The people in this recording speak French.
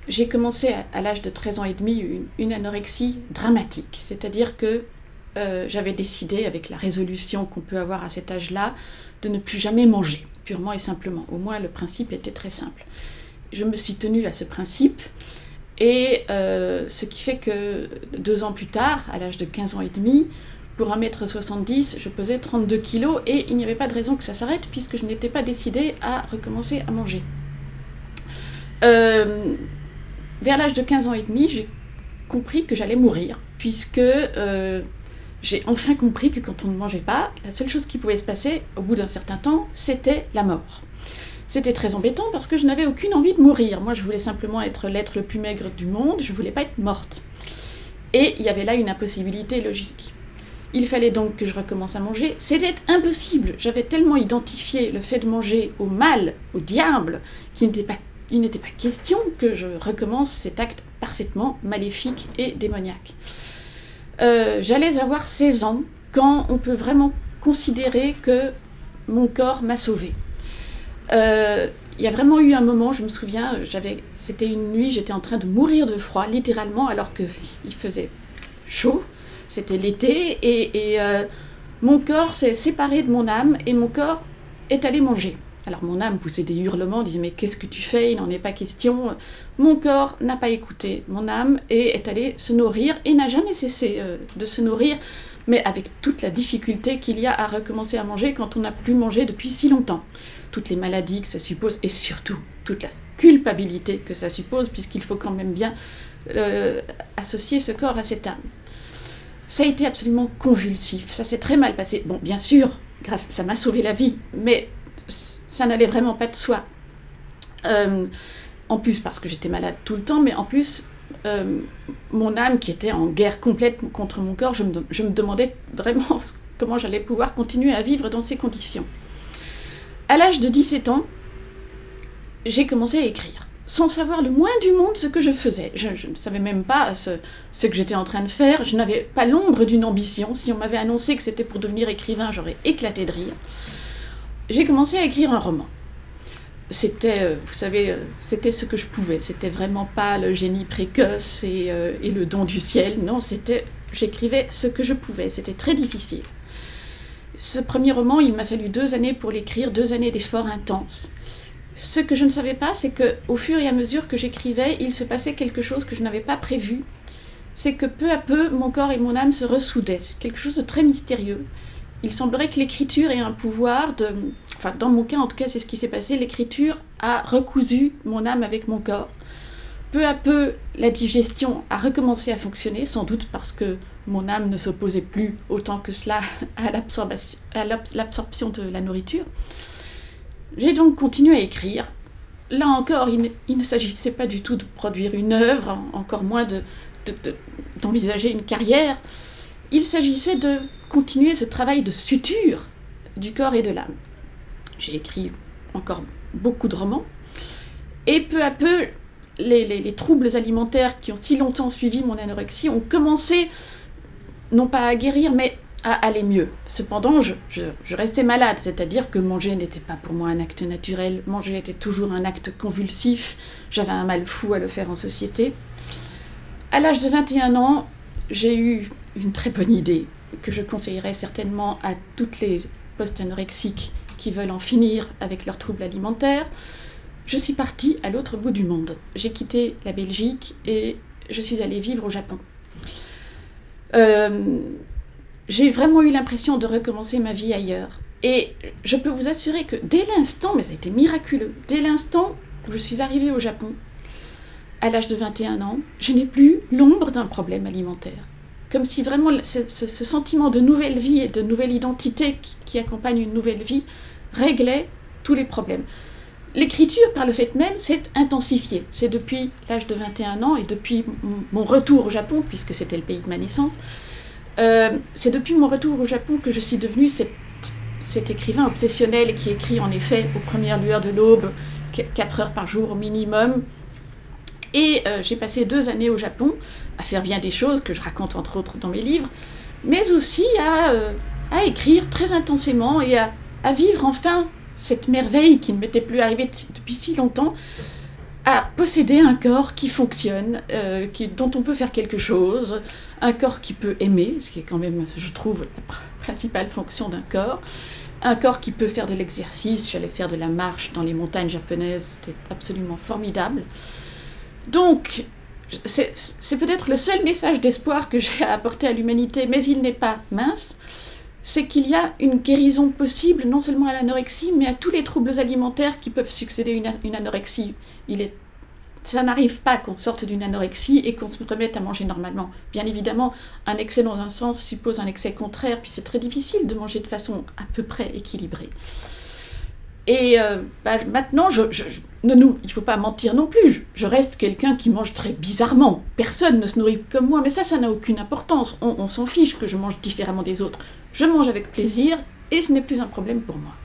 j'ai commencé à l'âge de 13 ans et demi une anorexie dramatique. C'est-à-dire que j'avais décidé, avec la résolution qu'on peut avoir à cet âge-là, de ne plus jamais manger, purement et simplement. Au moins, le principe était très simple. Je me suis tenue à ce principe, et ce qui fait que 2 ans plus tard, à l'âge de 15 ans et demi, pour 1,70 m, je pesais 32 kg, et il n'y avait pas de raison que ça s'arrête, puisque je n'étais pas décidée à recommencer à manger. Vers l'âge de 15 ans et demi, j'ai compris que j'allais mourir, puisque j'ai enfin compris que quand on ne mangeait pas, la seule chose qui pouvait se passer, au bout d'un certain temps, c'était la mort. C'était très embêtant parce que je n'avais aucune envie de mourir. Moi, je voulais simplement être l'être le plus maigre du monde, je ne voulais pas être morte. Et il y avait là une impossibilité logique. Il fallait donc que je recommence à manger. C'était impossible. J'avais tellement identifié le fait de manger au mal, au diable, qu'il n'était pas question que je recommence cet acte parfaitement maléfique et démoniaque. J'allais avoir 16 ans quand on peut vraiment considérer que mon corps m'a sauvée. Il y a vraiment eu un moment, je me souviens, c'était une nuit, j'étais en train de mourir de froid, littéralement, alors qu'il faisait chaud, c'était l'été, et mon corps s'est séparé de mon âme, et mon corps est allé manger. Alors mon âme poussait des hurlements, disait « Mais qu'est-ce que tu fais? Il n'en est pas question ». Mon corps n'a pas écouté mon âme et est allé se nourrir, et n'a jamais cessé de se nourrir, mais avec toute la difficulté qu'il y a à recommencer à manger quand on n'a plus mangé depuis si longtemps. Toutes les maladies que ça suppose, et surtout toute la culpabilité que ça suppose, puisqu'il faut quand même bien associer ce corps à cette âme. Ça a été absolument convulsif, ça s'est très mal passé. Bon, bien sûr, ça m'a sauvé la vie, mais ça n'allait vraiment pas de soi. En plus, parce que j'étais malade tout le temps, mais en plus, mon âme qui était en guerre complète contre mon corps, je me demandais vraiment comment j'allais pouvoir continuer à vivre dans ces conditions. À l'âge de 17 ans, j'ai commencé à écrire, sans savoir le moins du monde ce que je faisais. Je ne savais même pas ce que j'étais en train de faire, je n'avais pas l'ombre d'une ambition. Si on m'avait annoncé que c'était pour devenir écrivain, j'aurais éclaté de rire. J'ai commencé à écrire un roman. C'était, vous savez, c'était ce que je pouvais. C'était vraiment pas le génie précoce et le don du ciel. Non, j'écrivais ce que je pouvais. C'était très difficile. Ce premier roman, il m'a fallu 2 années pour l'écrire, 2 années d'efforts intenses. Ce que je ne savais pas, c'est qu'au fur et à mesure que j'écrivais, il se passait quelque chose que je n'avais pas prévu. C'est que peu à peu, mon corps et mon âme se ressoudaient. C'est quelque chose de très mystérieux. Il semblerait que l'écriture ait un pouvoir de... Enfin, dans mon cas, en tout cas, c'est ce qui s'est passé. L'écriture a recousu mon âme avec mon corps. Peu à peu, la digestion a recommencé à fonctionner, sans doute parce que mon âme ne s'opposait plus autant que cela à l'absorption de la nourriture. J'ai donc continué à écrire. Là encore, il ne s'agissait pas du tout de produire une œuvre, encore moins d'envisager une carrière. Il s'agissait de continuer ce travail de suture du corps et de l'âme. J'ai écrit encore beaucoup de romans, et peu à peu, les troubles alimentaires qui ont si longtemps suivi mon anorexie ont commencé, non pas à guérir, mais à aller mieux. Cependant, je restais malade, c'est-à-dire que manger n'était pas pour moi un acte naturel, manger était toujours un acte convulsif, j'avais un mal fou à le faire en société. À l'âge de 21 ans, j'ai eu une très bonne idée, que je conseillerais certainement à toutes les post-anorexiques qui veulent en finir avec leurs troubles alimentaires. Je suis partie à l'autre bout du monde. J'ai quitté la Belgique et je suis allée vivre au Japon. J'ai vraiment eu l'impression de recommencer ma vie ailleurs. Et je peux vous assurer que dès l'instant, mais ça a été miraculeux, dès l'instant où je suis arrivée au Japon, à l'âge de 21 ans, je n'ai plus l'ombre d'un problème alimentaire. Comme si vraiment ce sentiment de nouvelle vie et de nouvelle identité qui accompagne une nouvelle vie réglait tous les problèmes. L'écriture, par le fait même, s'est intensifiée. C'est depuis l'âge de 21 ans et depuis mon retour au Japon, puisque c'était le pays de ma naissance, c'est depuis mon retour au Japon que je suis devenue cet écrivain obsessionnel qui écrit en effet aux premières lueurs de l'aube, 4 heures par jour au minimum. Et j'ai passé 2 années au Japon à faire bien des choses que je raconte entre autres dans mes livres, mais aussi à écrire très intensément et à vivre enfin cette merveille qui ne m'était plus arrivée depuis si longtemps, à posséder un corps qui fonctionne, dont on peut faire quelque chose, un corps qui peut aimer, ce qui est quand même, je trouve, la principale fonction d'un corps, un corps qui peut faire de l'exercice. J'allais faire de la marche dans les montagnes japonaises, c'était absolument formidable. Donc, c'est peut-être le seul message d'espoir que j'ai à apporter à l'humanité, mais il n'est pas mince, c'est qu'il y a une guérison possible, non seulement à l'anorexie, mais à tous les troubles alimentaires qui peuvent succéder à une anorexie. Ça n'arrive pas qu'on sorte d'une anorexie et qu'on se remette à manger normalement. Bien évidemment, un excès dans un sens suppose un excès contraire, puis c'est très difficile de manger de façon à peu près équilibrée. Et maintenant, il ne faut pas mentir non plus. Je reste quelqu'un qui mange très bizarrement. Personne ne se nourrit comme moi, mais ça n'a aucune importance. On s'en fiche que je mange différemment des autres. Je mange avec plaisir et ce n'est plus un problème pour moi.